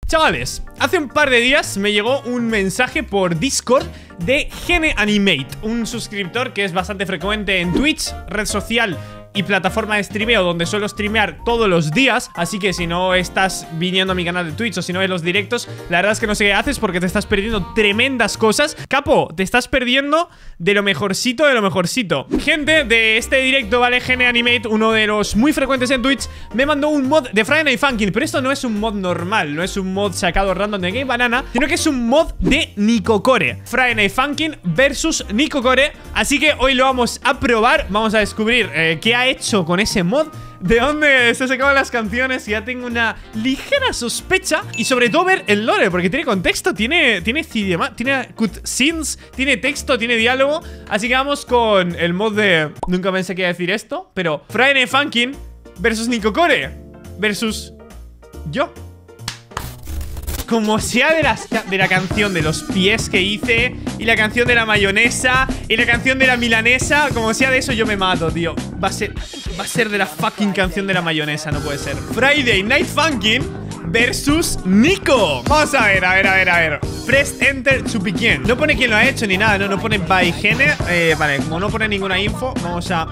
Chavales, hace un par de días me llegó un mensaje por Discord de GeneAnimate, un suscriptor que es bastante frecuente en Twitch, red social y plataforma de streameo donde suelo streamear todos los días. Así que si no estás viniendo a mi canal de Twitch o si no ves los directos, la verdad es que no sé qué haces porque te estás perdiendo tremendas cosas. Capo, te estás perdiendo de lo mejorcito de lo mejorcito. Gente de este directo, ¿vale? GeneAnimate, uno de los muy frecuentes en Twitch, me mandó un mod de Friday Night Funkin'. Pero esto no es un mod normal, no es un mod sacado random de Game Banana, sino que es un mod de Nicocore. Friday Night Funkin' versus Nicocore. Así que hoy lo vamos a probar. Vamos a descubrir qué ha hecho con ese mod, de dónde se sacaban las canciones. Ya tengo una ligera sospecha. Y sobre todo ver el lore, porque tiene contexto, tiene cutscenes, tiene texto, tiene diálogo. Así que vamos con el mod de... Nunca pensé que iba a decir esto, pero Friday Night Funkin' versus Nicocore versus yo. Como sea de la canción de los pies que hice, y la canción de la mayonesa, y la canción de la milanesa, como sea de eso yo me mato, tío. Va a ser de la fucking canción de la mayonesa, no puede ser. Friday Night Funkin' versus Nico. Vamos a ver. Press enter to begin. No pone quién lo ha hecho ni nada, no pone by Gene. Vale, como no pone ninguna info, vamos a...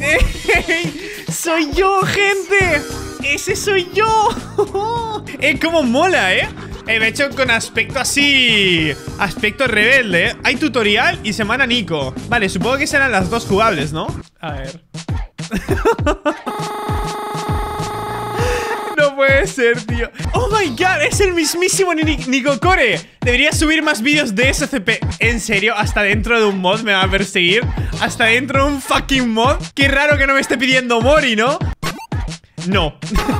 ¡Soy yo, gente! ¡Ese soy yo! ¡Cómo mola, me he hecho con aspecto así, aspecto rebelde, Hay tutorial y semana Nico. Vale, supongo que serán las dos jugables, ¿no? A ver. No puede ser, tío. Oh my god, es el mismísimo Nicocore. Debería subir más vídeos de SCP. En serio, hasta dentro de un mod me va a perseguir. Hasta dentro de un fucking mod. Qué raro que no me esté pidiendo Mori, ¿no? No.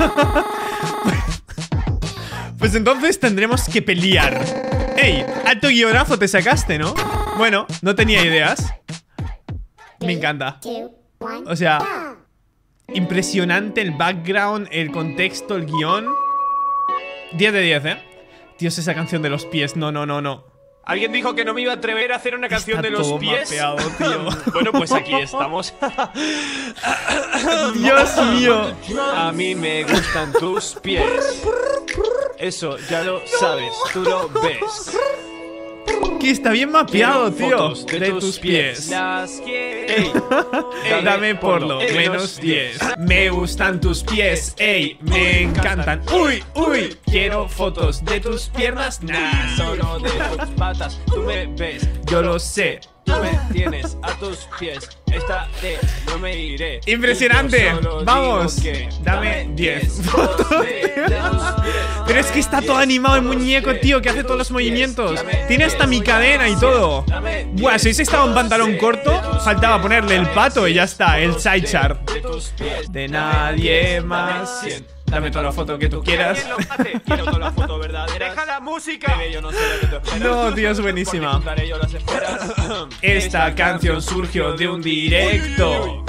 Pues entonces tendremos que pelear. ¡Ey! Alto guionazo te sacaste, ¿no? Bueno, no tenía ideas. Me encanta. O sea, impresionante el background, el contexto, el guión. 10 de 10, Dios, esa canción de los pies. No. ¿Alguien dijo que no me iba a atrever a hacer una canción Está de los todo pies? mapeado, tío. Bueno, pues aquí estamos. Dios mío. A mí me gustan tus pies. Eso ya lo sabes, tú lo ves. Que está bien mapeado, tío. Fotos de tus pies. Ey, dame por lo menos 10. Me gustan tus pies, ey, me encantan. Uy, quiero fotos de tus piernas. Nah, solo de tus patas, tú me ves. Yo lo sé. Tú me tienes a tus pies. Esta vez no me iré. Impresionante. Vamos. Dame 10 fotos. Pero es que está todo animado el muñeco, tío, que hace todos los movimientos. Tiene hasta mi cadena y todo. Buah, si hubiese estado en pantalón corto, faltaba ponerle el pato y ya está, el sidecar. De nadie más. Dame toda la foto que tú quieras. Quiero toda la foto verdadera. Deja la música. No, tío, es buenísima. Esta canción surgió de un directo.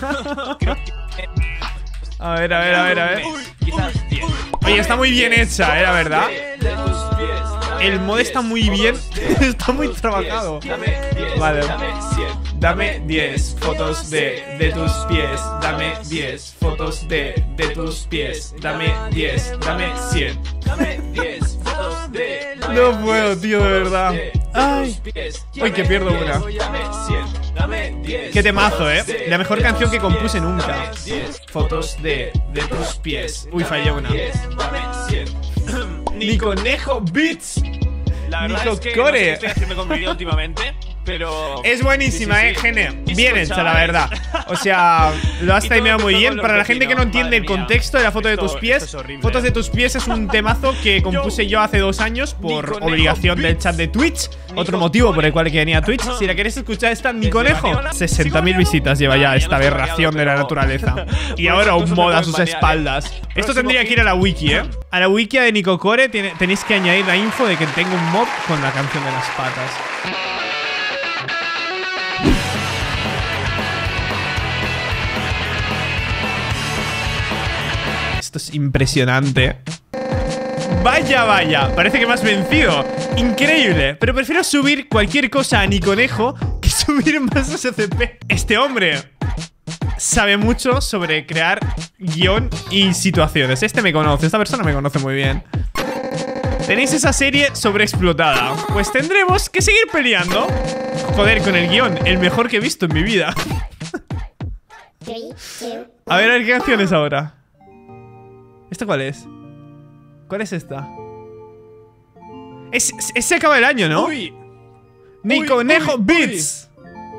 A ver. Oye, está muy bien hecha, la verdad. El mod está muy bien. Está muy trabajado. Vale. Dame 10 fotos de tus pies. Dame 10 fotos de tus pies. Dame 10, dame 100. Dame 10 fotos de... No puedo, tío, de verdad. Ay, que pierdo una. Qué temazo, La mejor canción que compuse nunca. Fotos de tus pies. Uy, fallé una. Niconejo Beats. La verdad es que no sé qué estoy haciendo con mi vídeo últimamente, pero... Es buenísima, sí. Gene. Bien hecha, la verdad. O sea, lo has timeado muy bien. Para la gente que no entiende el contexto de la foto de tus pies, Fotos de tus pies es un temazo que compuse yo hace 2 años por obligación del chat de Twitch. Otro motivo por el cual que venía a Twitch. Si la queréis escuchar, está Niconejo. 60.000 visitas lleva ya esta aberración de la naturaleza. Y ahora un mod a sus espaldas. Esto tendría que ir a la wiki, A la wiki de Nicocore tenéis que añadir la info de que tengo un mod con la canción de las patas. Esto es impresionante. Vaya, parece que me has vencido. Increíble, pero prefiero subir cualquier cosa a Niconejo que subir más SCP. Este hombre sabe mucho sobre crear guión y situaciones. Este me conoce, esta persona me conoce muy bien. Tenéis esa serie sobreexplotada. Pues tendremos que seguir peleando. Joder, con el guión, el mejor que he visto en mi vida. A ver qué canción es ahora. ¿Esta cuál es? ¿Cuál es esta? Se acaba el año, ¿no? Uy. Niconejo Beats.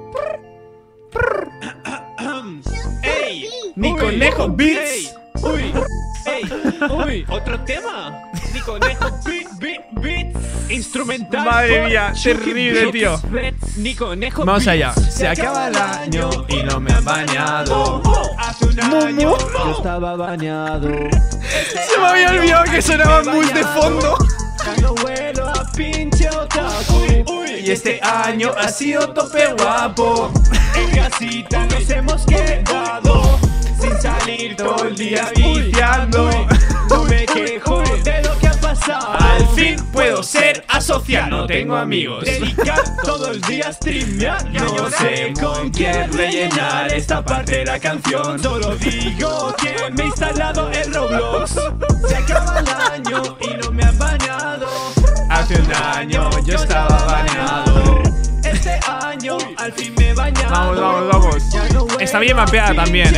¡Ey! Niconejo Beats. ¡Uy! ¡Ey! ¡Uy! ¿Otro tema? Niconejo Beats. Instrumental. Madre mía, terrible, tío. Niconejo Vamos Beats. allá. Se acaba el año y no me han bañado. Hace un año Yo estaba bañado. Se me había olvidado que sonaba mus de fondo. No vuelo a pinche otaku. Y este año ha sido tope guapo. En casita nos hemos quedado sin salir todo el día viciando. No me quejo de lo que ha pasado. Al fin puedo ser asocial, no tengo amigos. Dedicar todo el día a streamear. No sé con quién rellenar esta parte de la canción. Solo digo que me he instalado el Roblox. Se acaba el año y no me han bañado. Hace un año yo estaba bañado. Este año al fin me he bañado. Vamos. Está bien mapeada también,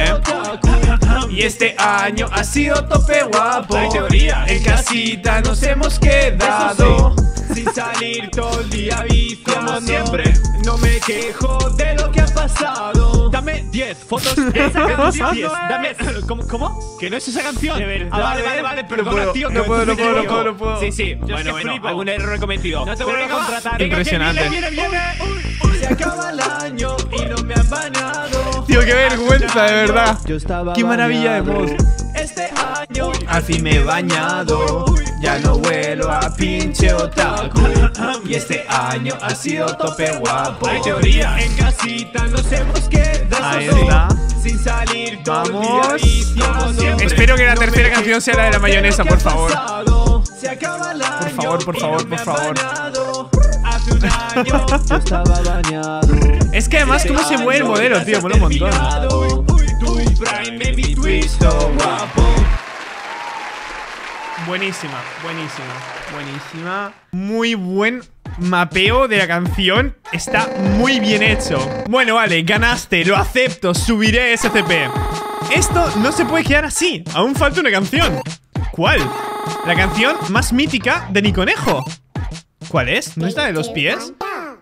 Y este año ha sido tope guapo. Hay teorías. En casita nos hemos quedado. Sin salir todo el día viciando. Como siempre. No me quejo de lo que ha pasado. Dame 10 fotos de esa canción. 10. Dame. ¿Cómo? ¿Que no es esa canción? De verdad. Vale. Perdona, tío. No puedo. Sí. Bueno. Algún error he cometido. No te vuelvo a contratar. Impresionante. Viene. Se acaba el año y no me han bañado. Tío, qué vergüenza, de verdad. Yo estaba Qué maravilla de voz. Este año Al fin me he bañado. Ya no vuelo a pinche otaku. Y este año ha sido tope guapo. hay teoría. En casita nos hemos quedado. Ahí está. Sin salir todo el día Vamos. viciando. Espero que la tercera canción sea la de la mayonesa, por favor. Se acaba el año Por y favor. no me han bañado. Hace un año Yo estaba bañado. Es que además, ¿cómo se mueve el modelo, tío? Mola un montón. Tu prime baby twisto guapo. Buenísima. Muy buen mapeo de la canción. Está muy bien hecho. Bueno, vale, ganaste, lo acepto. Subiré SCP. Esto no se puede quedar así. Aún falta una canción. ¿Cuál? La canción más mítica de Niconejo. ¿Cuál es? ¿No es la de los pies?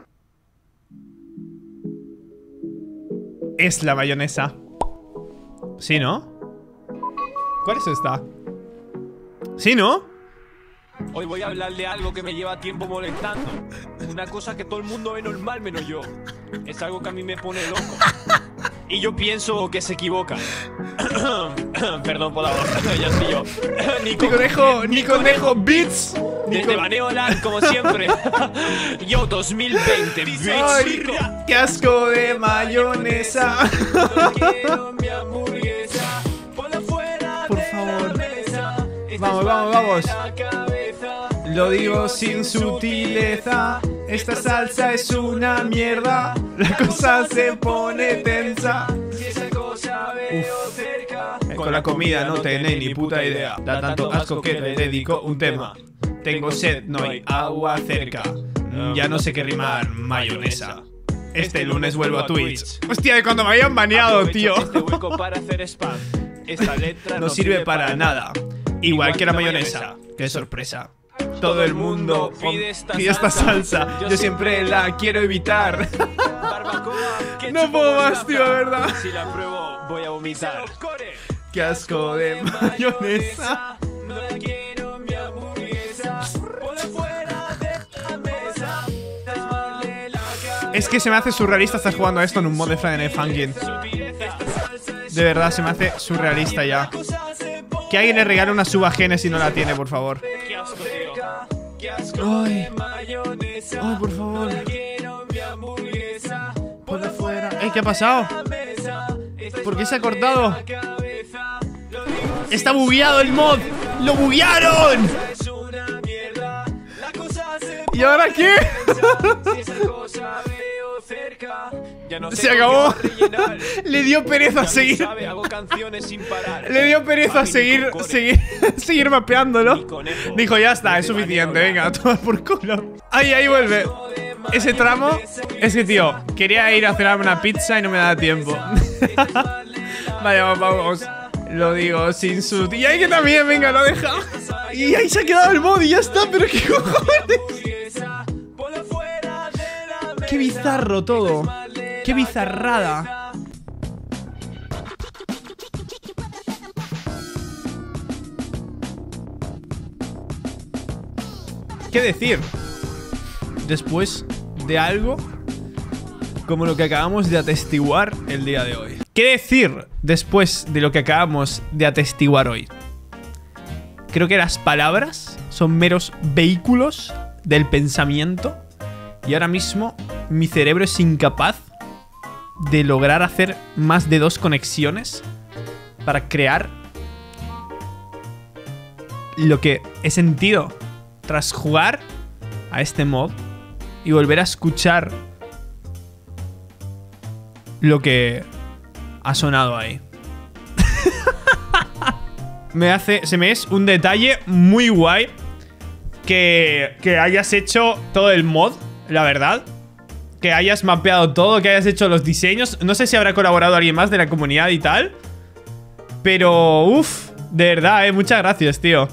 Es la mayonesa. ¿Sí, no? ¿Cuál es esta? ¿Sí, no? Hoy voy a hablar de algo que me lleva tiempo molestando. Una cosa que todo el mundo ve normal menos yo. Es algo que a mí me pone loco. Y yo pienso que se equivocan. Perdón por la voz, ya soy yo. Niconejo Beats. Desde Baneoland, como siempre. Yo 2020, bitch. Ay, qué asco de mayonesa. No quiero mi hamburguesa. Ponla fuera Por de favor. la mesa. Vamos. La cabeza. Lo digo sin sutileza. Esta salsa es una mierda. La cosa se pone tensa. Si esa cosa veo cerca. Con la comida no tenéis ni puta idea. Da tanto asco que le dedico un tema. Tengo sed, no hay agua cerca. Ya no sé qué rimar, mayonesa. Este lunes vuelvo a Twitch. Hostia, de cuando me habían baneado, tío. Este hueco para hacer spam. Esta letra No sirve para nada. Igual que la mayonesa. Qué sorpresa. Todo el mundo pide esta salsa. Yo siempre la quiero evitar. Barbacoa, ketchup No puedo o más, tío, de verdad. Si la pruebo, voy a vomitar. Qué asco de mayonesa. No la quiero mi hamburguesa. Ponla fuera de la mesa. Dale la cabeza. Es que se me hace surrealista estar jugando a esto en un mod de Friday Night Funkin'. De verdad, se me hace surrealista ya. Que alguien le regale una suba Genes si no la tiene, por favor. Qué asco, tío. Ay, por favor. Ponla fuera. ¿Qué ha pasado? ¿Por qué se ha cortado? ¡Está bugueado el mod! ¡Lo buguearon! ¿Y ahora qué? Si esa cosa veo cerca. Ya no sé Se con qué acabó. va a rellenar. Le dio pereza Ya a lo seguir. sabe, hago canciones sin parar. Le dio pereza Papi, ni seguir, con seguir mapeándolo. Ni conejo. Dijo, ya está, Ni es te suficiente, baño venga, a nada. tomar por culo. Ahí vuelve. Ese tramo es que, tío, quería ir a cenarme una pizza y no me da tiempo. Vale, vamos. Lo digo sin su... Y ahí que también, venga, lo deja. Y ahí se ha quedado el mod y ya está, pero qué cojones. Qué bizarro todo. Qué bizarrada. ¿Qué decir? Después de algo como lo que acabamos de atestiguar el día de hoy. ¿Qué decir después de lo que acabamos de atestiguar hoy? Creo que las palabras son meros vehículos del pensamiento y ahora mismo mi cerebro es incapaz de lograr hacer más de 2 conexiones para crear lo que he sentido tras jugar a este mod y volver a escuchar lo que ha sonado ahí. Se me es un detalle muy guay que hayas hecho todo el mod, la verdad. Que hayas mapeado todo, que hayas hecho los diseños. No sé si habrá colaborado alguien más de la comunidad y tal. Pero, uff, de verdad, muchas gracias, tío.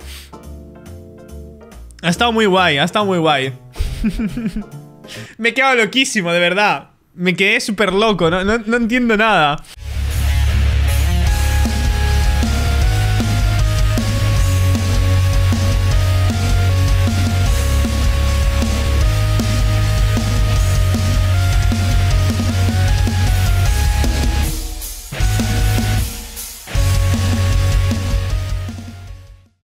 Ha estado muy guay, ha estado muy guay. Me he quedado loquísimo, de verdad. Me quedé súper loco, no entiendo nada.